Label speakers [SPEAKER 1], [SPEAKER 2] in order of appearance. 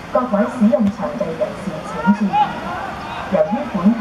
[SPEAKER 1] 各位使用場地人士請注意，由於本